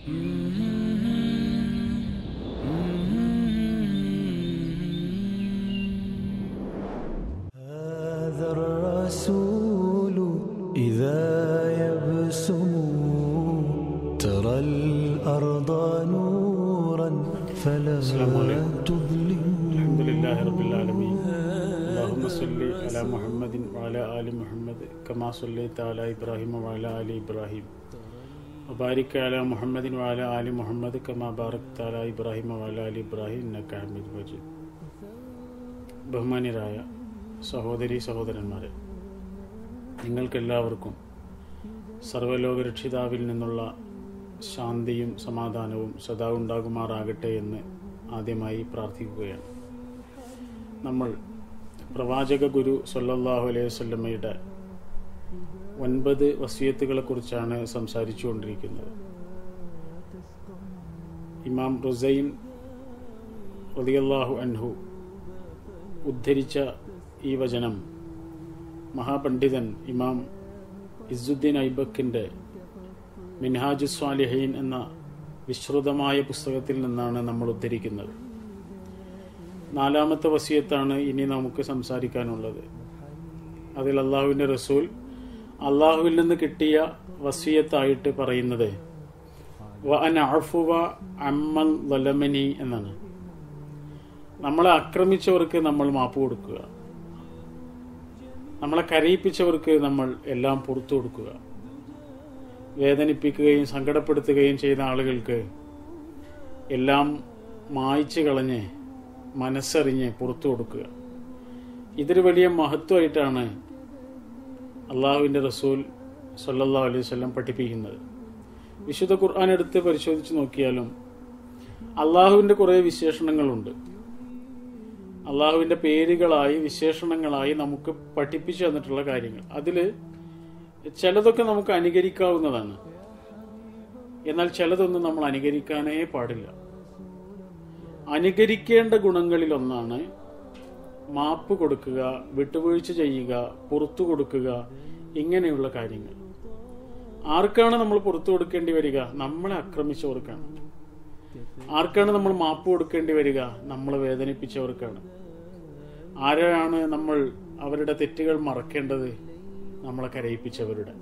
هذا الرسول إذا يبسم ترى الأرض نورا فلا تظلم. الحمد لله رب العالمين. اللهم صل على محمد وعلى آل محمد كما صليت على إبراهيم وعلى آل إبراهيم وبارك على محمد وعلى آل محمد كما باركت على إبراهيم وعلى آل إبراهيم إنك حميد مجيد. ബഹുമാന്യരായ സഹോദരീ സഹോദരന്മാരെ, നിങ്ങൾക്കെല്ലാവർക്കും സർവ്വലോകരക്ഷിതാവിൽ നിന്നുള്ള ശാന്തിയും സമാധാനവും സദാ ഉണ്ടാകുമാറാകട്ടെ എന്ന് ആദ്യമായി പ്രാർത്ഥിക്കുകയാണ്. നമ്മൾ പ്രവാചക ഗുരു സല്ലല്ലാഹു അലൈഹി വസല്ലമയുടെ 9 വസിയത്തുകളെക്കുറിച്ചാണ് സംസാരിച്ചുകൊണ്ടിരിക്കുന്നത്. ഇമാം റുസൈൻ റളിയല്ലാഹു അൻഹു ഉദ്ധരിച്ച ഈ വചനം മഹാപണ്ഡിതൻ ഇമാം ഇസ്സുദ്ദീൻ ഐബക്കിൻ്റെ മിൻഹാജു സ്വാലിഹീൻ എന്ന വിശ്രുതമായ പുസ്തകത്തിൽ നിന്നാണ് നമ്മൾ ഉദ്ധരിക്കുന്നത്. 4ാമത്തെ വസിയത്താണ് ഇനി നമുക്ക് സംസാരിക്കാനുള്ളത്. അതിൽ അള്ളാഹുവിൻ്റെ റസൂൽ അള്ളാഹുവിൽ നിന്ന് കിട്ടിയ വസിയത്തായിട്ട് പറയുന്നത് വഅൻ അഅഫുവ അമ്മൻ ളലമനി എന്നാണ്. നമ്മളെ ആക്രമിച്ചവർക്ക് നമ്മൾ മാപ്പ് കൊടുക്കുക, നമ്മളെ കരയിപ്പിച്ചവർക്ക് നമ്മൾ എല്ലാം പുറത്തു കൊടുക്കുക, വേദനിപ്പിക്കുകയും സങ്കടപ്പെടുത്തുകയും ചെയ്ത ആളുകൾക്ക് എല്ലാം മായ്ച്ചു കളഞ്ഞ് മനസ്സറിഞ്ഞ് പുറത്തു കൊടുക്കുക. ഇതൊരു വലിയ മഹത്വമായിട്ടാണ് അള്ളാഹുവിൻ്റെ റസൂൽ സല്ലല്ലാഹു അലൈഹി വസല്ലം പഠിപ്പിക്കുന്നത്. വിശുദ്ധ ഖുർആൻ എടുത്ത് പരിശോധിച്ച് നോക്കിയാലും അള്ളാഹുവിൻ്റെ കുറേ വിശേഷണങ്ങളുണ്ട്. അള്ളാഹുവിൻ്റെ പേരുകളായി വിശേഷണങ്ങളായി നമുക്ക് പഠിപ്പിച്ചു തന്നിട്ടുള്ള കാര്യങ്ങൾ, അതിൽ ചിലതൊക്കെ നമുക്ക് അനുകരിക്കാവുന്നതാണ്. എന്നാൽ ചിലതൊന്നും നമ്മൾ അനുകരിക്കാനേ പാടില്ല. അനുകരിക്കേണ്ട ഗുണങ്ങളിലൊന്നാണ് മാപ്പ് കൊടുക്കുക, വിട്ടുവീഴ്ച ചെയ്യുക, പുറത്തു കൊടുക്കുക, ഇങ്ങനെയുള്ള കാര്യങ്ങൾ. ആർക്കാണ് നമ്മൾ പുറത്തു കൊടുക്കേണ്ടി വരിക? നമ്മളെ ആക്രമിച്ചവർക്കാണ്. ആർക്കാണ് നമ്മൾ മാപ്പ് കൊടുക്കേണ്ടി വരിക? നമ്മളെ വേദനിപ്പിച്ചവർക്കാണ്. ആരാണ് നമ്മൾ അവരുടെ തെറ്റുകൾ മറക്കേണ്ടത്? നമ്മളെ കരയിപ്പിച്ചവരുടെ.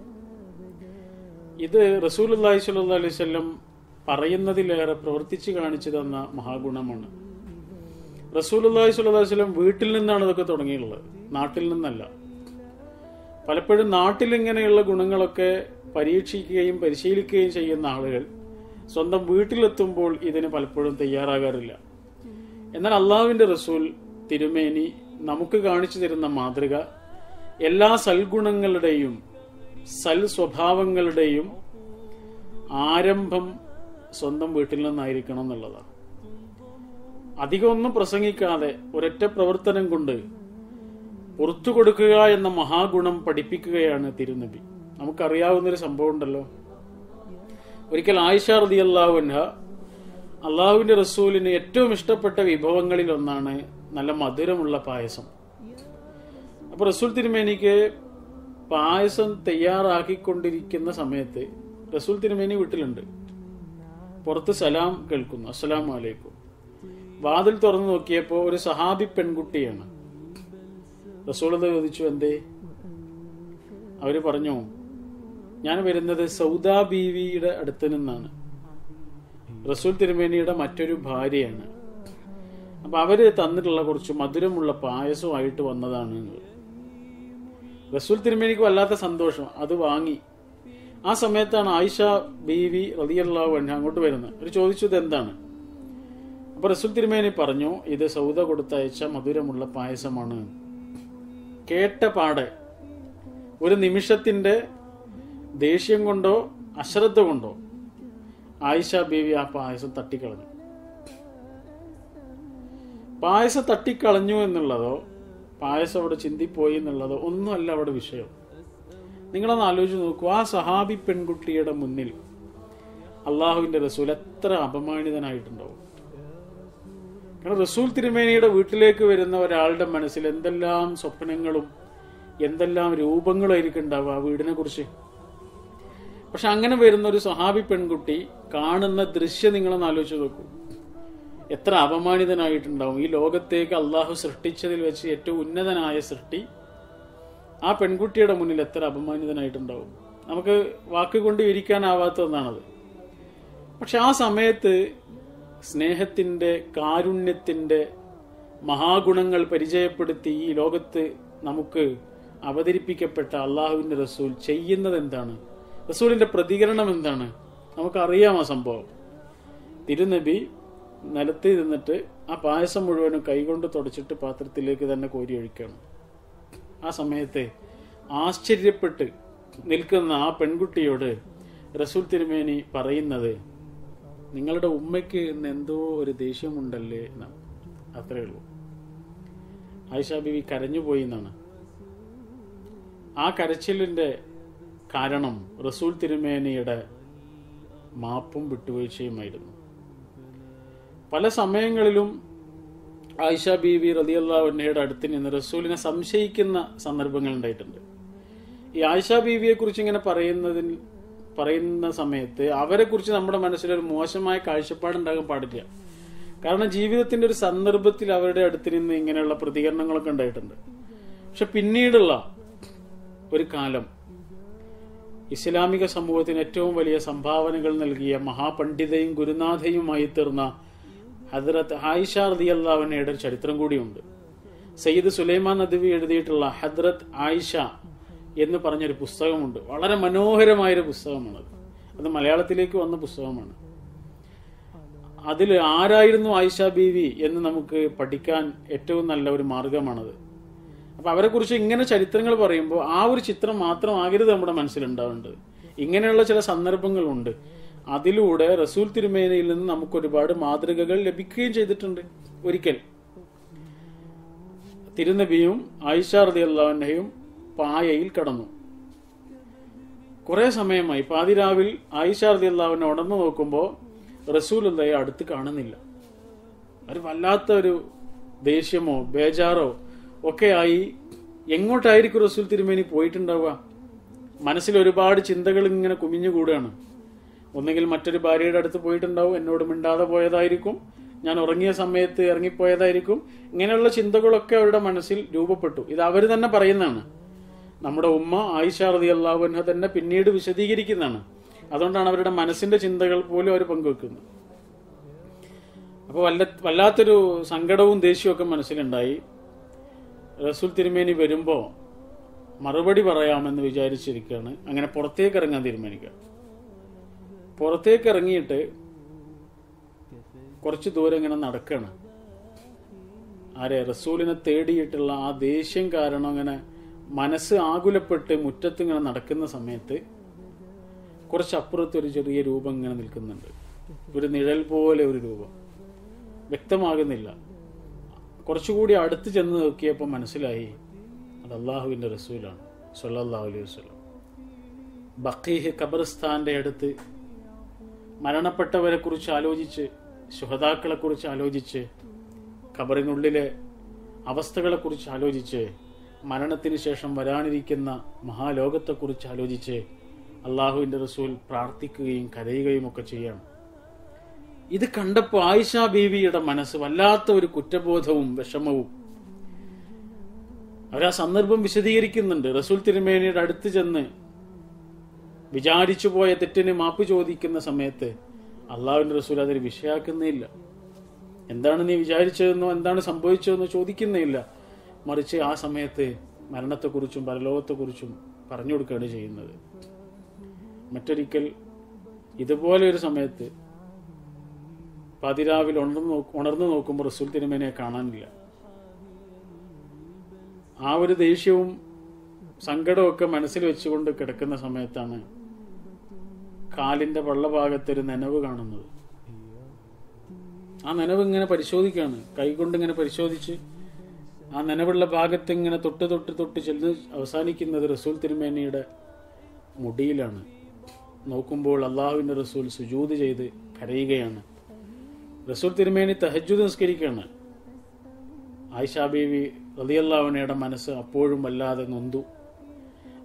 ഇത് റസൂലുള്ളാഹി സ്വല്ലല്ലാഹു അലൈഹി വസല്ലം പറയുന്നതിലേറെ പ്രവർത്തിച്ച് കാണിച്ചു തന്ന മഹാഗുണമാണ്. റസൂലുള്ളാഹി സ്വല്ലല്ലാഹു അലൈഹി വസല്ലം വീട്ടിൽ നിന്നാണ് ഇതൊക്കെ തുടങ്ങിയിട്ടുള്ളത്, നാട്ടിൽ നിന്നല്ല. പലപ്പോഴും നാട്ടിൽ ഇങ്ങനെയുള്ള ഗുണങ്ങളൊക്കെ പരീക്ഷിക്കുകയും പരിശീലിക്കുകയും ചെയ്യുന്ന ആളുകൾ സ്വന്തം വീട്ടിലെത്തുമ്പോൾ ഇതിന് പലപ്പോഴും തയ്യാറാകാറില്ല. എന്നാൽ അള്ളാഹുവിൻ്റെ റസൂൽ തിരുമേനി നമുക്ക് കാണിച്ചു തരുന്ന മാതൃക എല്ലാ സൽഗുണങ്ങളുടെയും സൽ സ്വഭാവങ്ങളുടെയും ആരംഭം സ്വന്തം വീട്ടിൽ നിന്നായിരിക്കണം എന്നുള്ളതാണ്. അധികമൊന്നും പ്രസംഗിക്കാതെ ഒരൊറ്റ പ്രവർത്തനം കൊണ്ട് പുറത്തു കൊടുക്കുക എന്ന മഹാഗുണം പഠിപ്പിക്കുകയാണ് തിരുനബി. നമുക്കറിയാവുന്നൊരു സംഭവം ഉണ്ടല്ലോ. ഒരിക്കൽ ആയിഷ റളിയല്ലാഹു അൻഹ അള്ളാഹുവിൻ്റെ റസൂലിന് ഏറ്റവും ഇഷ്ടപ്പെട്ട വിഭവങ്ങളിൽ ഒന്നാണ് നല്ല മധുരമുള്ള പായസം. അപ്പോൾ റസൂൽ തിരുമേനിക്ക് പായസം തയ്യാറാക്കിക്കൊണ്ടിരിക്കുന്ന സമയത്ത് റസൂൽ തിരുമേനി വീട്ടിലുണ്ട്. പുറത്ത് സലാം കേൾക്കുന്നു, അസ്സലാമു അലൈക്കും. വാതിൽ തുറന്നു നോക്കിയപ്പോൾ ഒരു സഹാബി പെൺകുട്ടിയാണ്. റസൂൽ ചോദിച്ചു, എന്തേ? അവര് പറഞ്ഞു, ഞാൻ വരുന്നത് സൗദാ ബീവിയുടെ അടുത്ത് നിന്നാണ്, റസൂൽ തിരുമേനിയുടെ മറ്റൊരു ഭാര്യയാണ്. അപ്പൊ അവര് തന്നിട്ടുള്ള കുറച്ച് മധുരമുള്ള പായസമായിട്ട് വന്നതാണ്. റസൂൽ തിരുമേനിക്ക് വല്ലാത്ത സന്തോഷം, അത് വാങ്ങി. ആ സമയത്താണ് ആയിഷ ബീവി റളിയല്ലാഹു അൻഹ അങ്ങോട്ട് വരുന്നത്. അവർ ചോദിച്ചു, ഇത് എന്താണ്? അപ്പൊ റസൂൽ തിരുമേനി പറഞ്ഞു, ഇത് സൗദ കൊടുത്തയച്ച മധുരമുള്ള പായസമാണ്. കേട്ട പാടെ ഒരു നിമിഷത്തിന്റെ ദേഷ്യം കൊണ്ടോ അശ്രദ്ധ കൊണ്ടോ ആയിഷ ബീവി ആ പായസം തട്ടിക്കളഞ്ഞു. പായസം തട്ടിക്കളഞ്ഞു എന്നുള്ളതോ പായസം അവിടെ ചിന്തിപ്പോയി എന്നുള്ളതോ ഒന്നുമല്ല അവിടെ വിഷയം. നിങ്ങളൊന്ന് ആലോചിച്ച് നോക്കൂ, ആ സഹാബി പെൺകുട്ടിയുടെ മുന്നിൽ അള്ളാഹുവിന്റെ റസൂൽ എത്ര അപമാനിതനായിട്ടുണ്ടാവും. കാരണം റസൂൽ തിരുമേനിയുടെ വീട്ടിലേക്ക് വരുന്ന ഒരാളുടെ മനസ്സിൽ എന്തെല്ലാം സ്വപ്നങ്ങളും എന്തെല്ലാം രൂപങ്ങളായിരിക്കും ഉണ്ടാവുക ആ വീടിനെ കുറിച്ച്. പക്ഷെ അങ്ങനെ വരുന്ന ഒരു സ്വഹാബി പെൺകുട്ടി കാണുന്ന ദൃശ്യം നിങ്ങളൊന്ന് ആലോചിച്ച് നോക്കൂ. എത്ര അപമാനിതനായിട്ടുണ്ടാവും. ഈ ലോകത്തേക്ക് അള്ളാഹു സൃഷ്ടിച്ചതിൽ വെച്ച് ഏറ്റവും ഉന്നതനായ സൃഷ്ടി ആ പെൺകുട്ടിയുടെ മുന്നിൽ എത്ര അപമാനിതനായിട്ടുണ്ടാവും. നമുക്ക് വാക്കുകൊണ്ട് വിവരിക്കാനാവാത്ത ഒന്നാണത്. പക്ഷെ ആ സമയത്ത് സ്നേഹത്തിന്റെ, കാരുണ്യത്തിന്റെ മഹാഗുണങ്ങൾ പരിചയപ്പെടുത്തി ഈ ലോകത്ത് നമുക്ക് അവതരിപ്പിക്കപ്പെട്ട അള്ളാഹുവിന്റെ റസൂൽ ചെയ്യുന്നത് എന്താണ്, റസൂലിന്റെ പ്രതികരണം എന്താണ്, നമുക്കറിയാം ആ സംഭവം. തിരുനബി നിലത്ത് ഇരുന്നിട്ട് ആ പായസം മുഴുവനും കൈകൊണ്ട് തുടച്ചിട്ട് പാത്രത്തിലേക്ക് തന്നെ കോരി ഒഴിക്കണം. ആ സമയത്ത് ആശ്ചര്യപ്പെട്ട് നിൽക്കുന്ന ആ പെൺകുട്ടിയോട് റസൂൽ തിരുമേനി പറയുന്നത്, നിങ്ങളുടെ ഉമ്മയ്ക്ക് ഇന്ന് എന്തോ ഒരു ദേഷ്യമുണ്ടല്ലേ എന്നാണ്. അത്രയേ ഉള്ളൂ. ആയിഷ ബീവി കരഞ്ഞുപോയി എന്നാണ്. ആ കരച്ചിലിന്റെ കാരണം റസൂൽ തിരുമേനിയുടെ മാപ്പും വിട്ടുവീഴ്ചയുമായിരുന്നു. പല സമയങ്ങളിലും ആയിഷ ബീവി റളിയല്ലാഹു അൻഹയുടെ അടുത്ത് നിന്ന് റസൂലിനെ സംശയിക്കുന്ന സന്ദർഭങ്ങൾ ഉണ്ടായിട്ടുണ്ട്. ഈ ആയിഷ ബീവിയെ കുറിച്ച് ഇങ്ങനെ പറയുന്ന സമയത്ത് അവരെ കുറിച്ച് നമ്മുടെ മനസ്സിലൊരു മോശമായ കാഴ്ചപ്പാടുണ്ടാകാൻ പാടില്ല. കാരണം ജീവിതത്തിന്റെ ഒരു സന്ദർഭത്തിൽ അവരുടെ അടുത്ത് നിന്ന് ഇങ്ങനെയുള്ള പ്രതികരണങ്ങളൊക്കെ ഉണ്ടായിട്ടുണ്ട്. പക്ഷെ പിന്നീടുള്ള ഒരു കാലം ഇസ്ലാമിക സമൂഹത്തിന് ഏറ്റവും വലിയ സംഭാവനകൾ നൽകിയ മഹാപണ്ഡിതയും ഗുരുനാഥയുമായി തീർന്ന ഹദ്റത്ത് ആയിഷ റളിയല്ലാഹു അൻഹയുടെ ചരിത്രം കൂടിയുണ്ട്. സയ്യിദ് സുലൈമാൻ നദ്വി എഴുതിയിട്ടുള്ള ഹദ്റത്ത് ആയിഷ എന്ന് പറഞ്ഞൊരു പുസ്തകമുണ്ട്. വളരെ മനോഹരമായൊരു പുസ്തകമാണത്. അത് മലയാളത്തിലേക്ക് വന്ന പുസ്തകമാണ്. അതിൽ ആരായിരുന്നു ആയിഷ ബീവി എന്ന് നമുക്ക് പഠിക്കാൻ ഏറ്റവും നല്ല ഒരു മാർഗമാണത്. അപ്പൊ അവരെ കുറിച്ച് ഇങ്ങനെ ചരിത്രങ്ങൾ പറയുമ്പോൾ ആ ഒരു ചിത്രം മാത്രമാകരുത് നമ്മുടെ മനസ്സിലുണ്ടാവേണ്ടത്. ഇങ്ങനെയുള്ള ചില സന്ദർഭങ്ങളുണ്ട്. അതിലൂടെ റസൂൽ തിരുമേനിയിൽ നിന്ന് നമുക്ക് ഒരുപാട് മാതൃകകൾ ലഭിക്കുകയും ചെയ്തിട്ടുണ്ട്. ഒരിക്കൽ തിരുനബിയും ആയിഷ റളിയല്ലാഹു അൻഹയും പായയിൽ കടന്നു. കുറെ സമയമായി. പാതിരാവിൽ ആയിഷ റളിയല്ലാഹു അൻഹ ഉണർന്നു നോക്കുമ്പോൾ റസൂലുള്ളാഹിയെ അടുത്ത് കാണുന്നില്ല. ഒരു വല്ലാത്ത ഒരു ദേഷ്യമോ ബേജാറോ ഒക്കെ ആയി. എങ്ങോട്ടായിരിക്കും റസൂൽ തിരുമേനി പോയിട്ടുണ്ടാവുക? മനസ്സിൽ ഒരുപാട് ചിന്തകൾ ഇങ്ങനെ കുമിഞ്ഞുകൂടുകയാണ്. ഒന്നെങ്കിൽ മറ്റൊരു ഭാര്യയുടെ അടുത്ത് പോയിട്ടുണ്ടാവും, എന്നോട് മിണ്ടാതെ പോയതായിരിക്കും, ഞാൻ ഉറങ്ങിയ സമയത്ത് ഇറങ്ങിപ്പോയതായിരിക്കും. ഇങ്ങനെയുള്ള ചിന്തകളൊക്കെ അവരുടെ മനസ്സിൽ രൂപപ്പെട്ടു. ഇത് അവർ തന്നെ പറയുന്നതാണ്. നമ്മുടെ ഉമ്മ ആയിഷ റളിയല്ലാഹു അൻഹ തന്നെ പിന്നീട് വിശദീകരിക്കുന്നതാണ്. അതുകൊണ്ടാണ് അവരുടെ മനസ്സിന്റെ ചിന്തകൾ പോലും അവർ പങ്കുവെക്കുന്നത്. അപ്പോൾ വല്ലാത്തൊരു സങ്കടവും ദേഷ്യവും ഒക്കെ മനസ്സിലുണ്ടായി. റസൂൽ തിരുമേനി വരുമ്പോ മറുപടി പറയാമെന്ന് വിചാരിച്ചിരിക്കുകയാണ്. അങ്ങനെ പുറത്തേക്ക് ഇറങ്ങാൻ തീരുമാനിക്കുക. പുറത്തേക്ക് ഇറങ്ങിയിട്ട് കുറച്ചു ദൂരം ഇങ്ങനെ നടക്കുകയാണ്. റസൂലിനെ തേടിയിട്ടുള്ള ആ ദേഷ്യം കാരണം അങ്ങനെ മനസ്സ് ആകുലപ്പെട്ട് മുറ്റത്ത് ഇങ്ങനെ നടക്കുന്ന സമയത്ത് കുറച്ചപ്പുറത്ത് ഒരു ചെറിയ രൂപം ഇങ്ങനെ നിൽക്കുന്നുണ്ട്. ഒരു നിഴൽ പോലെ ഒരു രൂപം, വ്യക്തമാകുന്നില്ല. കുറച്ചുകൂടി അടുത്ത് ചെന്ന് നോക്കിയപ്പോൾ മനസ്സിലായി അത് അള്ളാഹുവിന്റെ റസൂലാണ് സ്വല്ലല്ലാഹു അലൈഹി വസല്ലം. ബഖീഹ് ഖബർസ്ഥാന്റെ അടുത്ത് മരണപ്പെട്ടവരെ കുറിച്ച് ആലോചിച്ച്, ശുഹദാക്കളെ കുറിച്ച് ആലോചിച്ച്, ഖബറിനുള്ളിലെ അവസ്ഥകളെ കുറിച്ച് ആലോചിച്ച്, മരണത്തിന് ശേഷം വരാനിരിക്കുന്ന മഹാലോകത്തെക്കുറിച്ച് ആലോചിച്ച് അള്ളാഹുവിന്റെ റസൂൽ പ്രാർത്ഥിക്കുകയും കരയുകയും ഒക്കെ ചെയ്യണം. ഇത് കണ്ടപ്പോൾ ആയിഷ ബീവിയുടെ മനസ്സ് വല്ലാത്ത ഒരു കുറ്റബോധവും വിഷമവും. അവരാ സന്ദർഭം വിശദീകരിക്കുന്നുണ്ട്. റസൂൽ തിരുമേനിയുടെ അടുത്ത് ചെന്ന് വിചാരിച്ചു പോയ തെറ്റിന് മാപ്പ് ചോദിക്കുന്ന സമയത്ത് അള്ളാഹുവിന്റെ റസൂൽ അതൊരു വിഷയാക്കുന്നില്ല. എന്താണ് നീ വിചാരിച്ചതെന്നോ എന്താണ് സംഭവിച്ചതെന്നോ ചോദിക്കുന്നില്ല. മറിച്ച് ആ സമയത്ത് മരണത്തെക്കുറിച്ചും പരലോകത്തെക്കുറിച്ചും പറഞ്ഞു കൊടുക്കുകയാണ് ചെയ്യുന്നത്. മറ്റൊരിക്കൽ ഇതുപോലെ ഒരു സമയത്ത് പതിരാവിൽ ഉണർന്നു നോക്കുമ്പോൾ റസൂൽ തിരുമേനിയെ കാണാനില്ല. ആ ഒരു ദേഷ്യവും സങ്കടമൊക്കെ മനസ്സിൽ വെച്ചുകൊണ്ട് കിടക്കുന്ന സമയത്താണ് കാലിന്റെ വെള്ളഭാഗത്തൊരു നനവ് കാണുന്നത്. ആ നനവ് ഇങ്ങനെ പരിശോധിക്കുകയാണ്. കൈകൊണ്ട് ഇങ്ങനെ പരിശോധിച്ച് ആ നനവുള്ള ഭാഗത്ത് ഇങ്ങനെ തൊട്ട് തൊട്ട് തൊട്ട് ചെന്ന് അവസാനിക്കുന്നത് റസൂൽ തിരുമേനിയുടെ മുടിയിലാണ്. നോക്കുമ്പോൾ അള്ളാഹുവിന്റെ റസൂൽ സുജൂദ് ചെയ്ത് കരയുകയാണ്. റസൂൽ തിരുമേനി തഹജ്ജുദ് നിസ്കരിക്കുകയാണ്. ആയിഷ ബീവി റളിയല്ലാഹു അൻഹയുടെ മനസ്സ് അപ്പോഴും വല്ലാതെ നൊന്തു.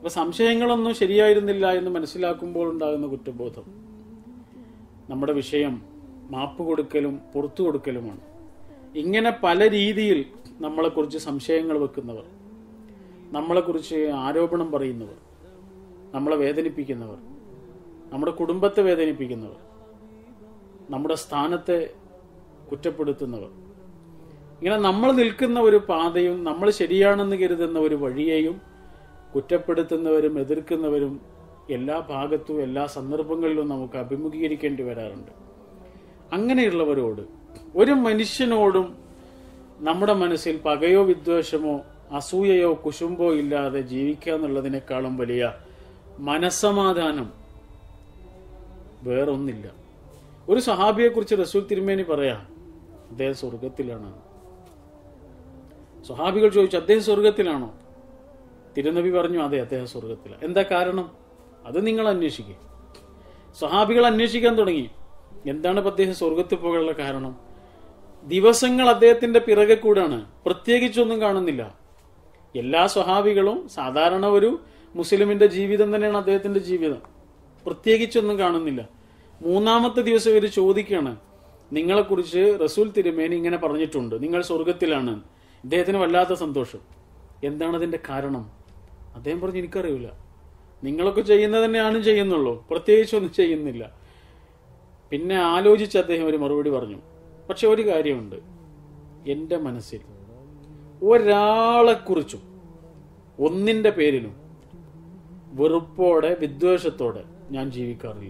അപ്പൊ സംശയങ്ങളൊന്നും ശരിയായിരുന്നില്ല എന്ന് മനസ്സിലാക്കുമ്പോൾ ഉണ്ടാകുന്ന കുറ്റബോധം. നമ്മുടെ വിഷയം മാപ്പ് കൊടുക്കലും പുറത്തു കൊടുക്കലുമാണ്. ഇങ്ങനെ പല രീതിയിൽ നമ്മളെക്കുറിച്ച് സംശയങ്ങൾ വെക്കുന്നവർ, നമ്മളെക്കുറിച്ച് ആരോപണം പറയുന്നവർ, നമ്മളെ വേദനിപ്പിക്കുന്നവർ, നമ്മുടെ കുടുംബത്തെ വേദനിപ്പിക്കുന്നവർ, നമ്മുടെ സ്ഥാനത്തെ കുറ്റപ്പെടുത്തുന്നവർ, ഇങ്ങനെ നമ്മൾ നിൽക്കുന്ന ഒരു പാതയും നമ്മൾ ശരിയാണെന്ന് കരുതുന്ന ഒരു വഴിയെയും കുറ്റപ്പെടുത്തുന്നവരും എതിർക്കുന്നവരും എല്ലാ ഭാഗത്തും എല്ലാ സന്ദർഭങ്ങളിലും നമുക്ക് അഭിമുഖീകരിക്കേണ്ടി വരാറുണ്ട്. അങ്ങനെയുള്ളവരോട്, ഒരു മനുഷ്യനോടും നമ്മുടെ മനസ്സിൽ പകയോ വിദ്വേഷമോ അസൂയയോ കുശുമ്പോ ഇല്ലാതെ ജീവിക്കുക എന്നുള്ളതിനേക്കാളും വലിയ മനസ്സമാധാനം വേറൊന്നില്ല. ഒരു സഹാബിയെ കുറിച്ച് റസൂൽ തിരുമേനി പറയാ, അദ്ദേഹം സ്വർഗത്തിലാണ്. സ്വഹാബികൾ ചോദിച്ചു, അദ്ദേഹം സ്വർഗത്തിലാണോ? തിരുനബി പറഞ്ഞു, അതെ, അദ്ദേഹം സ്വർഗത്തിലാണ്. എന്താ കാരണം? അത് നിങ്ങൾ അന്വേഷിക്കുക. സ്വഹാബികൾ അന്വേഷിക്കാൻ തുടങ്ങി, എന്താണ് അദ്ദേഹം സ്വർഗത്തിൽ പോകാനുള്ള കാരണം? ദിവസങ്ങൾ അദ്ദേഹത്തിന്റെ പിറകെ കൂടാണ്, പ്രത്യേകിച്ചൊന്നും കാണുന്നില്ല. എല്ലാ സ്വഹാബികളും സാധാരണ ഒരു മുസ്ലിമിന്റെ ജീവിതം തന്നെയാണ് അദ്ദേഹത്തിന്റെ ജീവിതം, പ്രത്യേകിച്ചൊന്നും കാണുന്നില്ല. മൂന്നാമത്തെ ദിവസം ഇവർ ചോദിക്കുകയാണ്, നിങ്ങളെക്കുറിച്ച് റസൂൽ തിരുമേനി ഇങ്ങനെ പറഞ്ഞിട്ടുണ്ട്, നിങ്ങൾ സ്വർഗത്തിലാണ്. ഇദ്ദേഹത്തിന് വല്ലാത്ത സന്തോഷം. എന്താണ് അതിന്റെ കാരണം? അദ്ദേഹം പറഞ്ഞു, എനിക്കറിയില്ല, നിങ്ങളൊക്കെ ചെയ്യുന്നത് തന്നെയാണ് ചെയ്യുന്നുള്ളൂ, പ്രത്യേകിച്ചൊന്നും ചെയ്യുന്നില്ല. പിന്നെ ആലോചിച്ച് അദ്ദേഹം ഒരു മറുപടി പറഞ്ഞു, പക്ഷെ ഒരു കാര്യമുണ്ട്, എന്റെ മനസ്സിൽ ഒരാളെക്കുറിച്ചും ഒന്നിന്റെ പേരിലും വെറുപ്പോടെ വിദ്വേഷത്തോടെ ഞാൻ ജീവിക്കാറില്ല.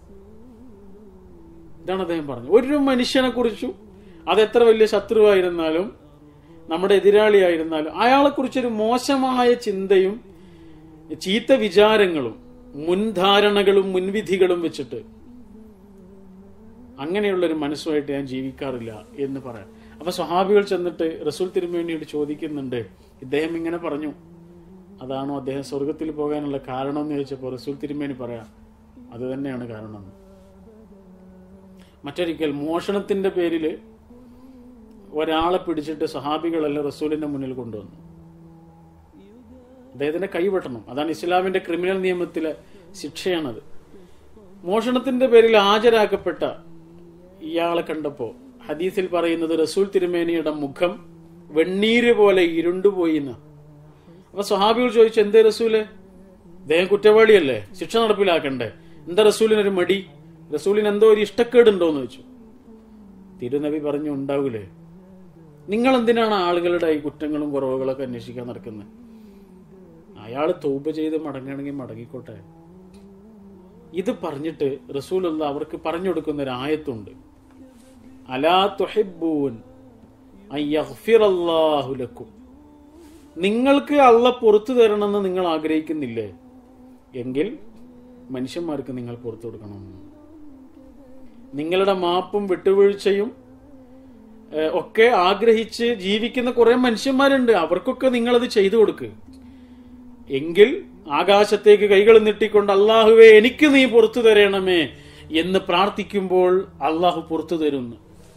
ഇതാണ് അദ്ദേഹം പറഞ്ഞത്. ഒരു മനുഷ്യനെ കുറിച്ചും, അതെത്ര വലിയ ശത്രുവായിരുന്നാലും നമ്മുടെ എതിരാളിയായിരുന്നാലും, അയാളെക്കുറിച്ചൊരു മോശമായ ചിന്തയും ചീത്ത വിചാരങ്ങളും മുൻധാരണകളും മുൻവിധികളും വെച്ചിട്ട് അങ്ങനെയുള്ളൊരു മനസ്സുമായിട്ട് ഞാൻ ജീവിക്കാറില്ല എന്ന് പറയാം. അപ്പൊ സ്വഹാബികൾ ചെന്നിട്ട് റസൂൽ തിരുമേനിയോട് ചോദിക്കുന്നുണ്ട്, ഇദ്ദേഹം ഇങ്ങനെ പറഞ്ഞു, അതാണോ അദ്ദേഹം സ്വർഗത്തിൽ പോകാനുള്ള കാരണം എന്ന് ചോദിച്ചപ്പോൾ റസൂൽ തിരുമേനി പറയാം, അത് തന്നെയാണ് കാരണം. മറ്റൊരിക്കൽ മോഷണത്തിന്റെ പേരില് ഒരാളെ പിടിച്ചിട്ട് സ്വഹാബികളെല്ലാം റസൂലിന്റെ മുന്നിൽ കൊണ്ടുവന്നു. അദ്ദേഹത്തിന്റെ കൈവെട്ടണം, അതാണ് ഇസ്ലാമിന്റെ ക്രിമിനൽ നിയമത്തിലെ ശിക്ഷയാണത്. മോഷണത്തിന്റെ പേരിൽ ഹാജരാക്കപ്പെട്ട ഇയാളെ കണ്ടപ്പോ ഹദീസിൽ പറയുന്നത് റസൂൽ തിരുമേനിയുടെ മുഖം വെണ്ണീര് പോലെ ഇരുണ്ടുപോയി എന്ന്. അപ്പൊ സ്വഹാബികൾ ചോദിച്ചു, എന്തേ റസൂല്, അദ്ദേഹം കുറ്റവാളിയല്ലേ, ശിക്ഷ നടപ്പിലാക്കണ്ടേ, എന്താ റസൂലിനൊരു മടി, റസൂലിന് എന്തോ ഒരു ഇഷ്ടക്കേടുണ്ടോന്ന് ചോദിച്ചു. തിരുനബി പറഞ്ഞു, ഉണ്ടാവൂലേ, നിങ്ങൾ എന്തിനാണ് ആളുകളുടെ ഈ കുറ്റങ്ങളും കുറവുകളൊക്കെ അന്വേഷിക്കാൻ നടക്കുന്നത്? അയാൾ തൗബ ചെയ്ത് മടങ്ങുകയാണെങ്കിൽ മടങ്ങിക്കോട്ടെ. ഇത് പറഞ്ഞിട്ട് റസൂലുള്ള അവർക്ക് പറഞ്ഞു കൊടുക്കുന്ന ഒരു ആയത്തുണ്ട്, അലാ തുഹിബ്ബൂൻ അൻ യഗ്ഫിറല്ലാഹു ലക്കും, നിങ്ങൾക്ക് അല്ലാഹ് പുറത്തു തരണമെന്ന് നിങ്ങൾ ആഗ്രഹിക്കുന്നില്ലേ, എങ്കിൽ മനുഷ്യന്മാർക്ക് നിങ്ങൾ പുറത്തു കൊടുക്കണം. നിങ്ങളുടെ മാപ്പും വിട്ടുവീഴ്ചയും ഒക്കെ ആഗ്രഹിച്ച് ജീവിക്കുന്ന കുറെ മനുഷ്യന്മാരുണ്ട്, അവർക്കൊക്കെ നിങ്ങളത് ചെയ്തു കൊടുക്ക്. എങ്കിൽ ആകാശത്തേക്ക് കൈകൾ നീട്ടിക്കൊണ്ട് അള്ളാഹുവേ എനിക്ക് നീ പുറത്തു തരണമേ എന്ന് പ്രാർത്ഥിക്കുമ്പോൾ അള്ളാഹു പുറത്തു തരുന്നു.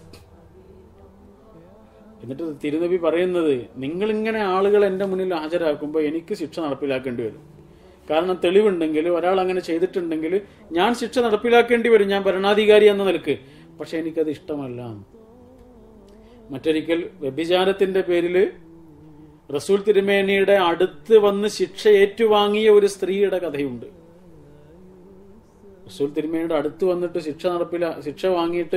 എന്നിട്ട് തിരുനബി പറയുന്നത്, നിങ്ങളിങ്ങനെ ആളുകൾ എന്റെ മുന്നിൽ ഹാജരാക്കുമ്പോൾ എനിക്ക് ശിക്ഷ നടപ്പിലാക്കേണ്ടി വരും. കാരണം തെളിവുണ്ടെങ്കിൽ, ഒരാൾ അങ്ങനെ ചെയ്തിട്ടുണ്ടെങ്കിൽ ഞാൻ ശിക്ഷ നടപ്പിലാക്കേണ്ടി വരും, ഞാൻ ഭരണാധികാരി എന്ന നിലക്ക്. പക്ഷെ എനിക്കത് ഇഷ്ടമല്ല. മറ്റൊരിക്കൽ വ്യഭിചാരത്തിന്റെ പേരില് റസൂൽ തിരുമേനിയുടെ അടുത്ത് വന്ന് ശിക്ഷ ഏറ്റുവാങ്ങിയ ഒരു സ്ത്രീയുടെ കഥയുണ്ട്. റസൂൽ തിരുമേനിയുടെ അടുത്ത് വന്നിട്ട് ശിക്ഷ വാങ്ങിയിട്ട്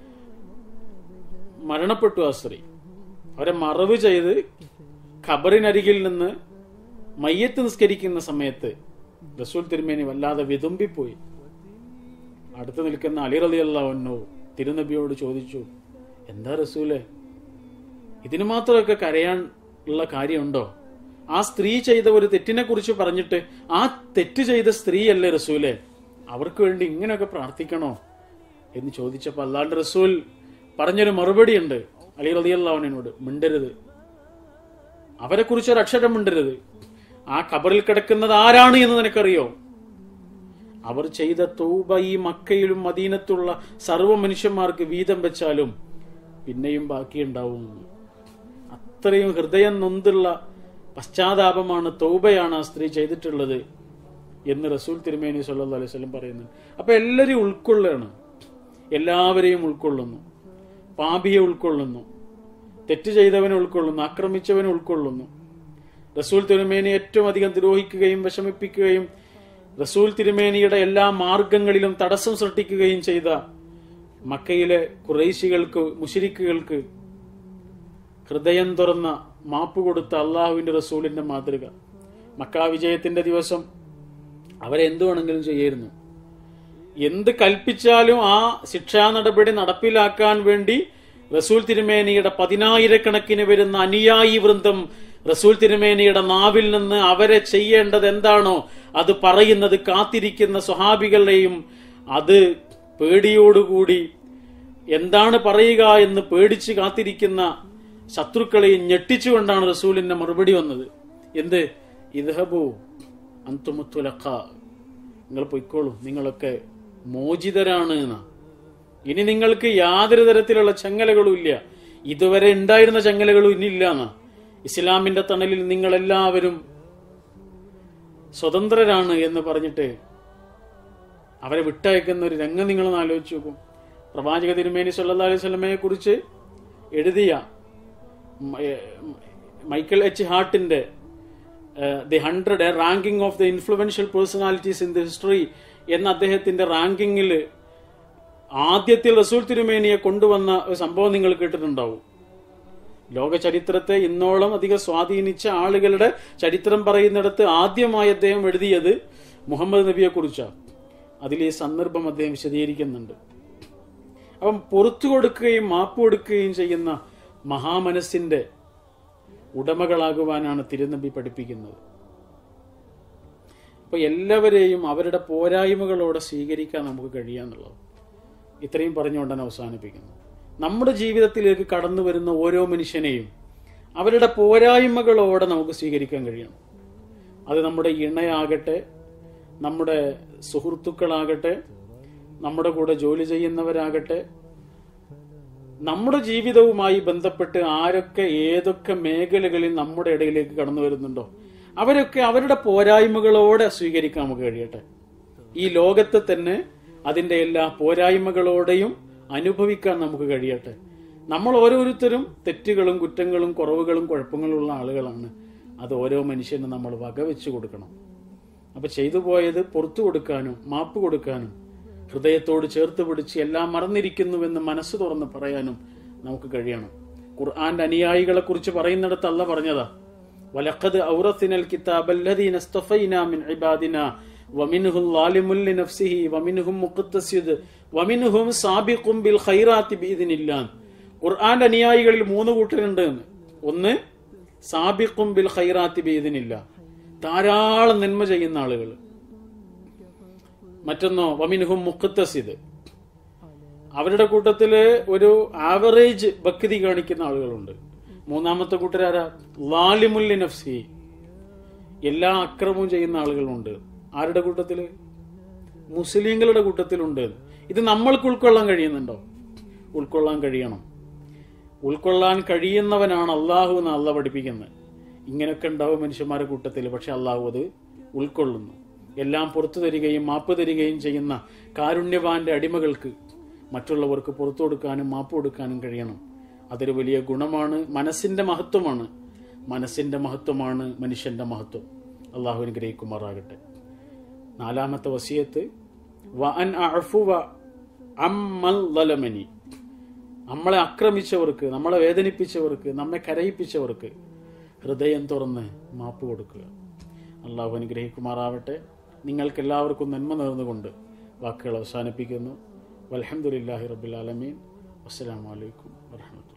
മരണപ്പെട്ടു ആ സ്ത്രീ. അവരെ മറവ് ചെയ്ത് ഖബറിനരികിൽ നിന്ന് മയ്യത്ത് നിസ്കരിക്കുന്ന സമയത്ത് റസൂൽ തിരുമേനി വല്ലാതെ വിതുമ്പിപ്പോയി. അടുത്ത് നിൽക്കുന്ന അലി റളിയല്ലാഹു അൻഹു തിരുനബിയോട് ചോദിച്ചു, എന്താ റസൂലെ, ഇതിനു മാത്രമൊക്കെ കരയാൻ ഉള്ള കാര്യമുണ്ടോ? ആ സ്ത്രീ ചെയ്ത ഒരു തെറ്റിനെ കുറിച്ച് പറഞ്ഞിട്ട് ആ തെറ്റ് ചെയ്ത സ്ത്രീയല്ലേ റസൂലെ, അവർക്ക് വേണ്ടി ഇങ്ങനെയൊക്കെ പ്രാർത്ഥിക്കണോ എന്ന് ചോദിച്ചപ്പോൾ അല്ലാണ്ട് റസൂൽ പറഞ്ഞൊരു മറുപടി ഉണ്ട് അലി റളിയല്ലാഹു അൻഹുവിനോട്, മിണ്ടരുത്, അവരെ കുറിച്ച് ഒരു അക്ഷരം മിണ്ടരുത്. ആ ഖബറിൽ കിടക്കുന്നത് ആരാണ് എന്ന് നിനക്കറിയോ? അവർ ചെയ്ത തൗബ ഈ മക്കയിലും മദീനത്തുള്ള സർവ്വ മനുഷ്യന്മാർക്ക് വീതം വെച്ചാലും പിന്നെയും ബാക്കിയുണ്ടാവും. അത്രയും ഹൃദയം നൊന്തുള്ള പശ്ചാത്താപമാണ്, തൗബയാണ് ആ സ്ത്രീ ചെയ്തിട്ടുള്ളത് എന്ന് റസൂൽ തിരുമേനി സല്ലല്ലാഹു അലൈഹി വസല്ലം പറയുന്നു. അപ്പൊ എല്ലാവരെയും ഉൾക്കൊള്ളുകയാണ്, എല്ലാവരെയും ഉൾക്കൊള്ളുന്നു. പാപിയെ ഉൾക്കൊള്ളുന്നു, തെറ്റ് ചെയ്തവനെ ഉൾക്കൊള്ളുന്നു, ആക്രമിച്ചവനെ ഉൾക്കൊള്ളുന്നു. റസൂൽ തിരുമേനി ഏറ്റവും അധികം ദ്രോഹിക്കുകയും വിഷമിപ്പിക്കുകയും റസൂൽ തിരുമേനിയുടെ എല്ലാ മാർഗങ്ങളിലും തടസ്സം സൃഷ്ടിക്കുകയും ചെയ്ത മക്കയിലെ ഖുറൈശികൾക്ക്, മുശ്രിക്കുകൾക്ക് ഹൃദയം തുറന്ന മാപ്പ് കൊടുത്ത അള്ളാഹുവിന്റെ റസൂലിന്റെ മാതൃക. മക്ക വിജയത്തിന്റെ ദിവസം അവരെ എന്തു വേണമെങ്കിലും ചെയ്യായിരുന്നു. എന്ത് കൽപ്പിച്ചാലും ആ ശിക്ഷാ നടപടി നടപ്പിലാക്കാൻ വേണ്ടി റസൂൽ തിരുമേനിയുടെ 10,000 വരുന്ന അനുയായി വൃന്ദം റസൂൽ തിരുമേനിയുടെ നാവിൽ നിന്ന് അവരെ ചെയ്യേണ്ടത് എന്താണോ അത് പറയുന്നത് കാത്തിരിക്കുന്ന സ്വഹാബികളെയും അത് പേടിയോടുകൂടി എന്താണ് പറയുക എന്ന് പേടിച്ച് കാത്തിരിക്കുന്ന ശത്രുക്കളെയും ഞെട്ടിച്ചുകൊണ്ടാണ് റസൂലിന്റെ മറുപടി വന്നത്. എന്ത്? ഇദ്ഹബു അൻതുമുത്തുലഖ, നിങ്ങൾ പൊയ്ക്കോളൂ, നിങ്ങളൊക്കെ മോചിതരാണ് എന്നാ. ഇനി നിങ്ങൾക്ക് യാതൊരു തരത്തിലുള്ള ചങ്ങലകളും ഇല്ല, ഇതുവരെ ഉണ്ടായിരുന്ന ചങ്ങലകളും ഇനിയില്ല എന്നാ. ഇസ്ലാമിന്റെ തണലിൽ നിങ്ങളെല്ലാവരും സ്വതന്ത്രരാണ് എന്ന് പറഞ്ഞിട്ട് അവരെ വിട്ടയക്കുന്ന ഒരു രംഗം നിങ്ങളൊന്ന് ആലോചിച്ച് നോക്കും. പ്രവാചക തിരുമേനി സല്ലല്ലാഹു അലൈഹി വസല്ലമയെ കുറിച്ച് എഴുതിയ മൈക്കൽ എച്ച് ഹാർട്ടിന്റെ the 100 ranking of the influential personalities in the history എന്ന അദ്ദേഹത്തിന്റെ റാങ്കിങ്ങിൽ ആദ്യത്തിൽ റസൂൽ തിരുമേനിയെ കൊണ്ടുവന്ന ഒരു സംഭവം നിങ്ങൾ കേട്ടിട്ടുണ്ടാവും. ലോക ചരിത്രത്തെ ഇന്നോളം അധികം സ്വാധീനിച്ച ആളുകളുടെ ചരിത്രം പറയുന്നിടത്ത് ആദ്യമായി അദ്ദേഹം എഴുതിയത് മുഹമ്മദ് നബിയെ കുറിച്ചാണ്. അതിൽ ഈ സന്ദർഭം അദ്ദേഹം വിശദീകരിക്കുന്നുണ്ട്. അപ്പം പുറത്തു കൊടുക്കുകയും മാപ്പ് കൊടുക്കുകയും ചെയ്യുന്ന മഹാമനസ്സിന്റെ ഉടമകളാകുവാനാണ് തിരുനബി പഠിപ്പിക്കുന്നത്. അപ്പൊ എല്ലാവരെയും അവരുടെ പോരായ്മകളോടെ സ്വീകരിക്കാൻ നമുക്ക് കഴിയാന്നുള്ളത്. ഇത്രയും പറഞ്ഞുകൊണ്ടാണ് അവസാനിപ്പിക്കുന്നത്. നമ്മുടെ ജീവിതത്തിലേക്ക് കടന്നു വരുന്ന ഓരോ മനുഷ്യനെയും അവരുടെ പോരായ്മകളോടെ നമുക്ക് സ്വീകരിക്കാൻ കഴിയണം. അത് നമ്മുടെ ഇണയാകട്ടെ, നമ്മുടെ സുഹൃത്തുക്കളാകട്ടെ, നമ്മുടെ കൂടെ ജോലി ചെയ്യുന്നവരാകട്ടെ, നമ്മുടെ ജീവിതവുമായി ബന്ധപ്പെട്ട് ആരൊക്കെ ഏതൊക്കെ മേഖലകളിൽ നമ്മുടെ ഇടയിലേക്ക് കടന്നു വരുന്നുണ്ടോ അവരൊക്കെ അവരുടെ പോരായ്മകളോടെ സ്വീകരിക്കാൻ നമുക്ക് കഴിയട്ടെ. ഈ ലോകത്തെ തന്നെ അതിന്റെ എല്ലാ പോരായ്മകളോടെയും അനുഭവിക്കാൻ നമുക്ക് കഴിയട്ടെ. നമ്മൾ ഓരോരുത്തരും തെറ്റുകളും കുറ്റങ്ങളും കുറവുകളും കുഴപ്പങ്ങളുള്ള ആളുകളാണ്. അത് ഓരോ മനുഷ്യനും നമ്മൾ വകവെച്ചു കൊടുക്കണം. അപ്പൊ ചെയ്തു പോയത് പുറത്തു കൊടുക്കാനും മാപ്പ് കൊടുക്കാനും ഹൃദയത്തോട് ചേർത്ത് പിടിച്ച് എല്ലാം മറന്നിരിക്കുന്നുവെന്ന് മനസ്സ് തുറന്ന് പറയാനും നമുക്ക് കഴിയണം. ഖുർആന്റെ അനുയായികളെ കുറിച്ച് പറയുന്നിടത്ത് അല്ലാഹ് പറഞ്ഞതാ, വലഖദ് ഔറസിനൽ കിതാബല്ലദീന ഇസ്തഫൈനാ മിൻ ഇബാദിനാ വമിൻഹും ളാലിമുൻ ലിനഫ്സിഹി വമിൻഹും മുഖ്തസിദ് വമിൻഹും സാബിഖുൻ ബിൽ ഖൈറാത്തി ബിഇദ്നില്ലാഹ്. ഖുർആന്റെ അനുയായികളിൽ 3 കൂട്ടരുണ്ട്. ഒന്ന് സാബിഖുൻ ബിൽ ഖൈറാത്തി ബിഇദ്നില്ലാഹ്, ധാരാളം നന്മ ചെയ്യുന്ന ആളുകൾ. മറ്റൊന്നോ വമിൻഹും മുഖ്തസിദ്, അവരുടെ കൂട്ടത്തില് ഒരു ആവറേജ് ഭക്തി കാണിക്കുന്ന ആളുകളുണ്ട്. മൂന്നാമത്തെ കൂട്ടരാരാ? ളാലിമുൻ ലിനഫ്സിഹി, എല്ലാ അക്രമവും ചെയ്യുന്ന ആളുകളുണ്ട്. ആരുടെ കൂട്ടത്തില്? മുസ്ലിങ്ങളുടെ കൂട്ടത്തിലുണ്ട്. ഇത് നമ്മൾക്ക് ഉൾക്കൊള്ളാൻ കഴിയുന്നുണ്ടോ? ഉൾക്കൊള്ളാൻ കഴിയണം. ഉൾക്കൊള്ളാൻ കഴിയുന്നവനാണ് അള്ളാഹു എന്ന് അള്ളാഹ് പഠിപ്പിക്കുന്നത്. ഇങ്ങനെയൊക്കെ ഉണ്ടാവും മനുഷ്യന്മാരുടെ കൂട്ടത്തിൽ, പക്ഷെ അള്ളാഹു അത് ഉൾക്കൊള്ളുന്നു. എല്ലാം പുറത്തു തരികയും മാപ്പ് തരികയും ചെയ്യുന്ന കാരുണ്യവാന്റെ അടിമകൾക്ക് മറ്റുള്ളവർക്ക് പുറത്തു കൊടുക്കാനും മാപ്പ് കൊടുക്കാനും കഴിയണം. അതൊരു വലിയ ഗുണമാണ്. മനസ്സിന്റെ മഹത്വമാണ്. മനസ്സിന്റെ മഹത്വമാണ് മനുഷ്യന്റെ മഹത്വം. അള്ളാഹു അനുഗ്രഹിക്കുമാറാകട്ടെ. 4ാമത്തെ വസിയത്ത് വഅൻ അഅഫുവ അമ്മൽ ളലമനി, നമ്മളെ ആക്രമിച്ചവർക്ക്, നമ്മളെ വേദനിപ്പിച്ചവർക്ക്, നമ്മെ കരയിപ്പിച്ചവർക്ക് ഹൃദയം തുറന്ന് മാപ്പ് കൊടുക്കുക. അള്ളാഹു അനുഗ്രഹിക്കുമാറാവട്ടെ. നിങ്ങൾക്കെല്ലാവർക്കും നന്മ നേർന്നുകൊണ്ട് വാക്കുകൾ അവസാനിപ്പിക്കുന്നു. വൽഹംദുലില്ലാഹി റബ്ബിൽ ആലമീൻ. അസ്സലാമു അലൈക്കും വറഹ്മത്തുള്ളാഹി.